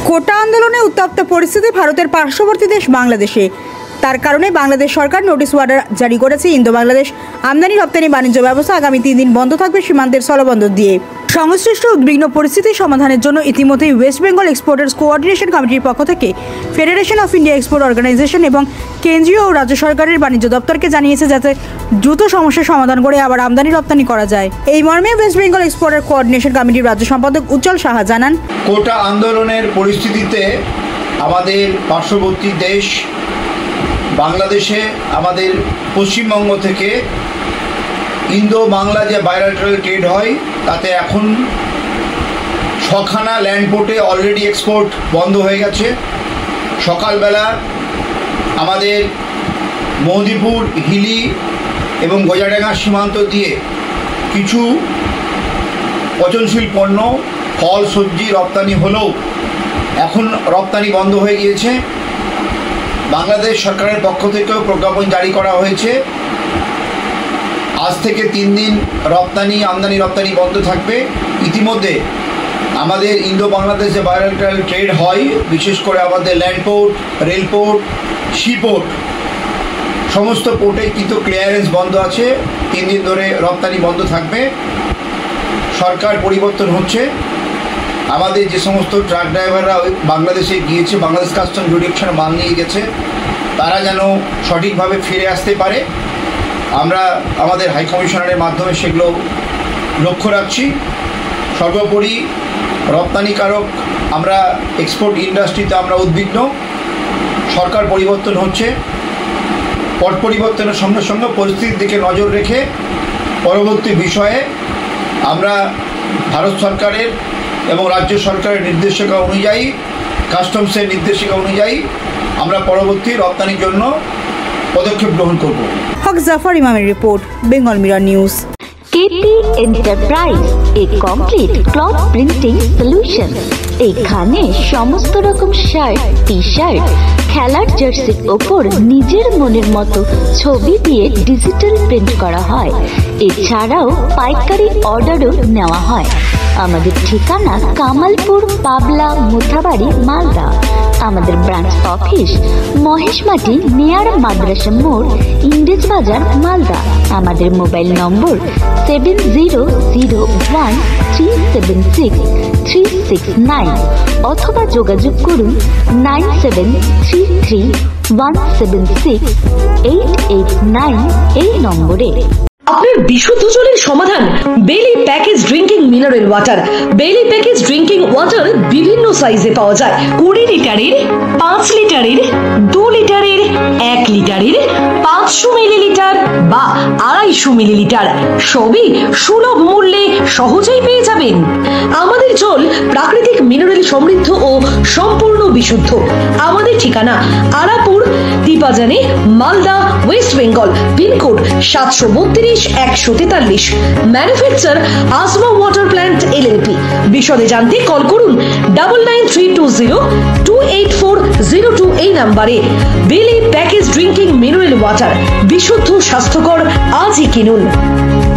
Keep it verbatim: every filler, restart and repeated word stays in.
কোটা আন্দোলনে উত্তপ্ত পরিস্থিতি ভারতের পার্শ্ববর্তী দেশ বাংলাদেশে। তার কারণে বাংলাদেশ সরকার নোটিশ অর্ডার জারি করেছে। ইন্দো বাংলাদেশ আমদানি রপ্তানি বাণিজ্য ব্যবস্থা আগামী তিন দিন বন্ধ থাকবে সীমান্তের স্থলবন্দর দিয়ে। সংশ্লিষ্ট উদ্বিগ্ন পরিস্থিতি সমাধানের জন্য ইতিমধ্যেই ওয়েস্ট বেঙ্গল এক্সপোর্টার্স কোঅর্ডিনেশন কমিটির পক্ষ থেকে federation of India export organisation এবং কেন্দ্রীয় ও রাজ্য সরকারের বাণিজ্য দপ্তরকে জানিয়েছে যাতে দ্রুত সমস্যার সমাধান করে আবার আমদানি রপ্তানি করা যায়। এই মর্মে ওয়েস্ট বেঙ্গল এক্সপোর্টার কোঅর্ডিনেশন কমিটির রাজ্য সম্পাদক উজ্জ্বল সাহা জানান, কোটা আন্দোলনের পরিস্থিতিতে আমাদের পার্শ্ববর্তী দেশ বাংলাদেশে আমাদের পশ্চিমবঙ্গ থেকে ইন্দো বাংলা যে বাইলাটারাল ট্রেড হয় তাতে এখন ছখানা ল্যান্ড পোর্টে অলরেডি এক্সপোর্ট বন্ধ হয়ে গেছে। সকালবেলা আমাদের মহদীপুর, হিলি এবং গজাডাঙ্গা সীমান্ত দিয়ে কিছু পচনশীল পণ্য, ফল, সবজি রপ্তানি হলেও এখন রপ্তানি বন্ধ হয়ে গিয়েছে। বাংলাদেশ সরকারের পক্ষ থেকেও প্রজ্ঞাপন জারি করা হয়েছে, আজ থেকে তিন দিন রপ্তানি আমদানি রপ্তানি বন্ধ থাকবে। ইতিমধ্যে আমাদের ইন্দো বাংলাদেশ যে বাইলাটারাল ট্রেড হয়, বিশেষ করে আমাদের land port, rail port, sea port, সমস্ত পোর্টে কিন্তু ক্লিয়ারেন্স বন্ধ আছে। তিন দিন ধরে রপ্তানি বন্ধ থাকবে। সরকার পরিবর্তন হচ্ছে। আমাদের যে সমস্ত ট্রাক ড্রাইভাররা বাংলাদেশে গিয়েছে, বাংলাদেশ কাস্টম জুডিকশন মাল নিয়ে গেছে, তারা যেন সঠিকভাবে ফিরে আসতে পারে, আমরা আমাদের হাই কমিশনারের মাধ্যমে সেগুলো লক্ষ্য রাখছি। সর্বোপরি রপ্তানিকারক আমরা এক্সপোর্ট ইন্ডাস্ট্রিতে আমরা উদ্বিগ্ন। সরকার পরিবর্তন হচ্ছে, পট পরিবর্তনের সঙ্গে সঙ্গে পরিস্থিতির দিকে নজর রেখে পরবর্তী বিষয়ে আমরা ভারত সরকারের এবং রাজ্য সরকারের নির্দেশিকা অনুযায়ী, কাস্টমসের নির্দেশিকা অনুযায়ী আমরা পরবর্তী রপ্তানির জন্য পদক্ষেপ গ্রহণ করব। হক জাফর ইমামের report, Bengal Mirror News. KP enterprise, a complete cloth printing solution. এখানে সমস্ত রকম শার্ট, টি শার্ট, খেলার জার্সির ওপর নিজের মনের মতো ছবি দিয়ে ডিজিটাল প্রিন্ট করা হয়। এছাড়াও পাইকারি অর্ডারও নেওয়া হয়। আমাদের ঠিকানা কামালপুর, পাবলা, মোথাবাড়ি, মালদা। আমাদের ব্রাঞ্চ অফিস মহেশমাটি নিয়ার মাদ্রাসা মোড়, ইংরেজ বাজার, মালদা। আমাদের mobile number seven zero zero one three seven six three six nine অথবা যোগাযোগ করুন nine seven three three one seven six eight eight nine এই নম্বরে। আপনার বিশুদ্ধ জলের সমাধান Beli package drinking mineral water. Beli package drinking water বিভিন্ন সাইজে পাওয়া যায়। কুড়ি লিটারের, পাঁচ লিটারের, দু লিটারের, এক লিটারের, পাঁচশো মিলিলিটার বা আড়াইশো মিলিলিটার, সবই সুলভ মূল্যে সহজেই পেয়ে যাবেন। আমাদের জল প্রাকৃতিক মিনারেল সমৃদ্ধ ও সম্পূর্ণ বিশুদ্ধ। আমাদের ঠিকানা আরাপুর, তিপাজানে, মালদা, ওয়েস্ট বেঙ্গল। পিনকোড সাতশো বত্রিশ একশো তেতাল্লিশ। Manufacture Asma water plant LLP. বিশদে জানতে কল করুন double nine three two zero two eight four zero two এই নাম্বারে। বেলি প্যাকেজ ড্রিঙ্কিং মিনারেল ওয়াটার, বিশুদ্ধ স্বাস্থ্যকর, আজই কিনুন।